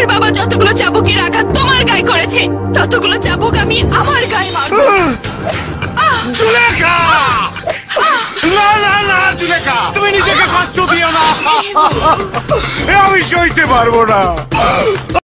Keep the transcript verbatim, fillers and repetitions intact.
বাবা যতগুলো চাবুকের আঘাত তোমার গায়ে করেছে ততগুলো চাবুক আমি আমার গায়ে মারবো। জুলেখা! না না না জুলেখা, তুমি নিজেকে কষ্ট দিও না, আমি সইতে পারবো না।